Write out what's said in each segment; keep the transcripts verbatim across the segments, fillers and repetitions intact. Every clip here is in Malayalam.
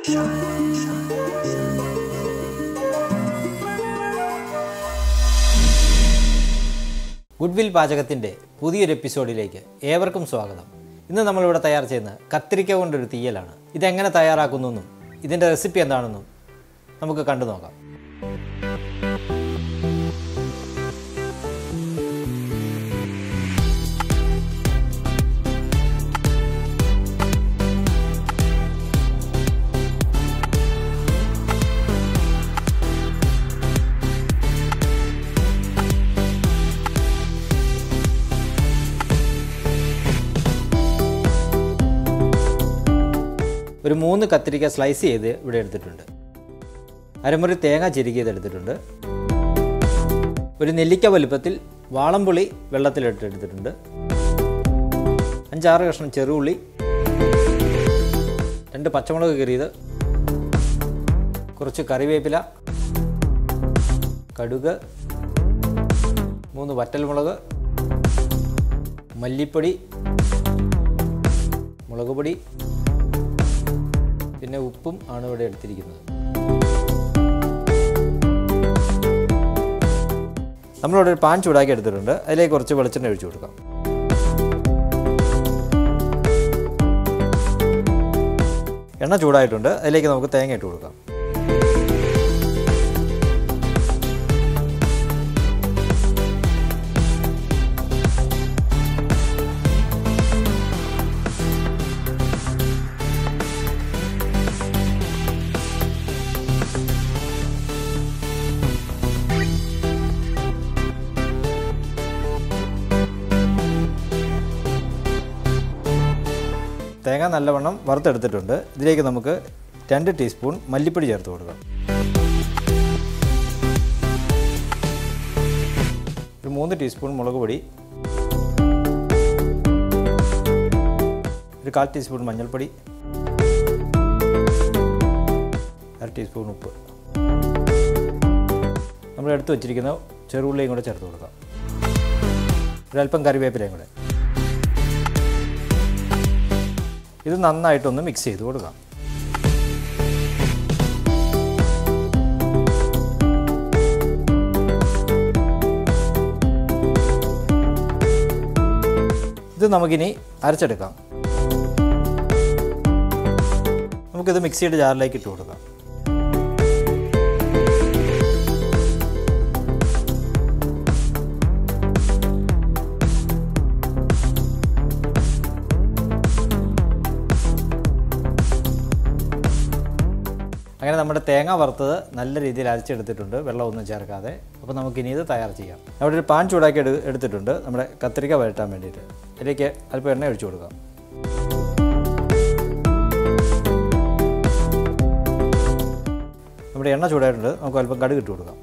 ഗുഡ്വിൽ പാചകത്തിൻ്റെ പുതിയൊരു എപ്പിസോഡിലേക്ക് ഏവർക്കും സ്വാഗതം. ഇന്ന് നമ്മളിവിടെ തയ്യാർ ചെയ്യുന്നത് കത്തിരിക്ക കൊണ്ടൊരു തീയലാണ്. ഇതെങ്ങനെ തയ്യാറാക്കുന്നെന്നും ഇതിൻ്റെ റെസിപ്പി എന്താണെന്നും നമുക്ക് കണ്ടു നോക്കാം. ഒരു മൂന്ന് കത്തിരിക്ക സ്ലൈസ് ചെയ്ത് ഇവിടെ എടുത്തിട്ടുണ്ട്. അരമുറി തേങ്ങ ചിരുകിയത് എടുത്തിട്ടുണ്ട്. ഒരു നെല്ലിക്ക വലുപ്പത്തിൽ വാളംപുളി വെള്ളത്തിലിട്ട് എടുത്തിട്ടുണ്ട്. അഞ്ചാറ് കഷ്ണം ചെറുള്ളി, രണ്ട് പച്ചമുളക് കീറിയത്, കുറച്ച് കറിവേപ്പില, കടുക്, മൂന്ന് വറ്റൽമുളക്, മല്ലിപ്പൊടി, മുളക് പൊടി, പിന്നെ ഉപ്പും ആണ് ഇവിടെ എടുത്തിരിക്കുന്നത്. നമ്മളിവിടെ ഒരു പാൻ ചൂടാക്കി എടുത്തിട്ടുണ്ട്. അതിലേക്ക് കുറച്ച് വെളിച്ചെണ്ണ ഒഴിച്ചു കൊടുക്കാം. എണ്ണ ചൂടായിട്ടുണ്ട്. അതിലേക്ക് നമുക്ക് തേങ്ങ ഇട്ട് കൊടുക്കാം. തേങ്ങ നല്ലവണ്ണം വറുത്തെടുത്തിട്ടുണ്ട്. ഇതിലേക്ക് നമുക്ക് രണ്ട് ടീസ്പൂൺ മല്ലിപ്പൊടി ചേർത്ത് കൊടുക്കാം. ഒരു മൂന്ന് ടീസ്പൂൺ മുളക് പൊടി, ഒരു കാൽ ടീസ്പൂൺ മഞ്ഞൾപ്പൊടി, അര ടീസ്പൂൺ ഉപ്പ്, നമ്മൾ എടുത്ത് വച്ചിരിക്കുന്ന ചെറുള്ളിയും കൂടെ ചേർത്ത് കൊടുക്കാം. ഒരല്പം കറിവേപ്പിലയും കൂടെ. ഇത് നന്നായിട്ടൊന്ന് മിക്സ് ചെയ്ത് കൊടുക്കാം. ഇത് നമുക്കിനി അരച്ചെടുക്കാം. നമുക്കിത് മിക്സിയുടെ ജാറിലേക്ക് ഇട്ട് കൊടുക്കാം. അങ്ങനെ നമ്മുടെ തേങ്ങ വറുത്തത് നല്ല രീതിയിൽ അരച്ചെടുത്തിട്ടുണ്ട്, വെള്ളമൊന്നും ചേർക്കാതെ. അപ്പോൾ നമുക്കിനി ഇത് തയ്യാർ ചെയ്യാം. അവിടെ ഒരു പാൻ ചൂടാക്കി എടു എടുത്തിട്ടുണ്ട് നമ്മുടെ കത്തിരിക്ക വഴറ്റാൻ വേണ്ടിയിട്ട്. ഇതിലേക്ക് അല്പം എണ്ണ ഒഴിച്ചു കൊടുക്കാം. നമ്മുടെ എണ്ണ ചൂടായിട്ടുണ്ട്. നമുക്ക് അല്പം കടുക് ഇട്ട് കൊടുക്കാം.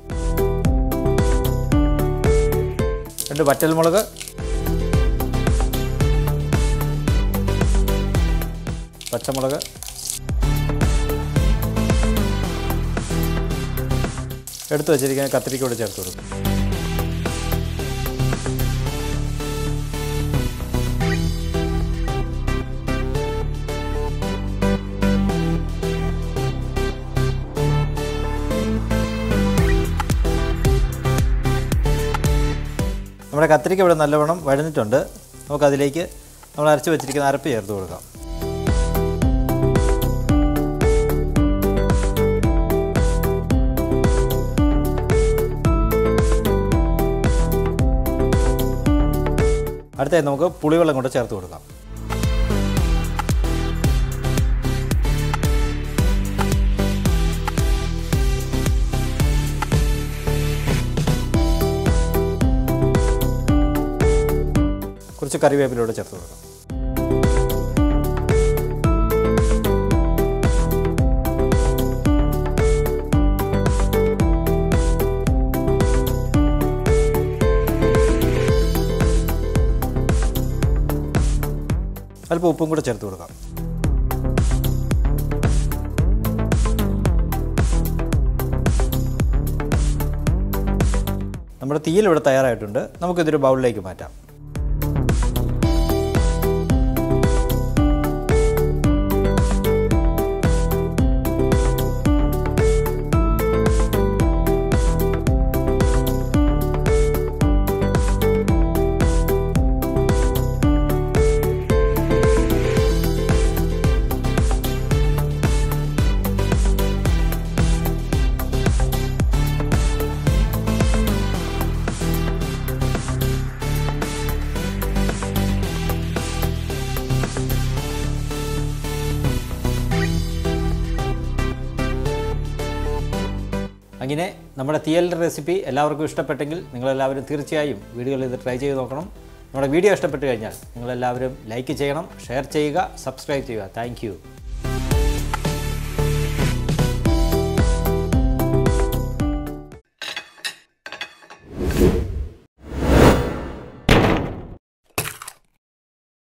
രണ്ട് വറ്റൽമുളക്, പച്ചമുളക്, എടുത്തു വച്ചിരിക്കുന്ന കത്തിരിക്കോട് ചേർത്ത് കൊടുക്കും. നമ്മുടെ കത്തിരിക്ക ഇവിടെ നല്ലവണ്ണം വഴന്നിട്ടുണ്ട്. നമുക്കതിലേക്ക് നമ്മൾ അരച്ച് വെച്ചിരിക്കുന്ന അരപ്പ് ചേർത്ത് കൊടുക്കാം. അടുത്തായി നമുക്ക് പുളിവെള്ളം കൊണ്ട് ചേർത്ത് കൊടുക്കാം. കുറച്ച് കറിവേപ്പിലൂടെ ചേർത്ത് കൊടുക്കാം. അല്പം ഉപ്പും കൂടെ ചേർത്ത് കൊടുക്കാം. നമ്മുടെ തീയൽ ഇവിടെ തയ്യാറായിട്ടുണ്ട്. നമുക്കിതൊരു ബൗളിലേക്ക് മാറ്റാം. അങ്ങനെ നമ്മുടെ തീയലിൻ്റെ റെസിപ്പി എല്ലാവർക്കും ഇഷ്ടപ്പെട്ടെങ്കിൽ നിങ്ങളെല്ലാവരും തീർച്ചയായും വീഡിയോയിൽ ഇത് ട്രൈ ചെയ്ത് നോക്കണം. നമ്മുടെ വീഡിയോ ഇഷ്ടപ്പെട്ട് കഴിഞ്ഞാൽ നിങ്ങളെല്ലാവരും ലൈക്ക് ചെയ്യണം, ഷെയർ ചെയ്യുക, സബ്സ്ക്രൈബ് ചെയ്യുക. താങ്ക്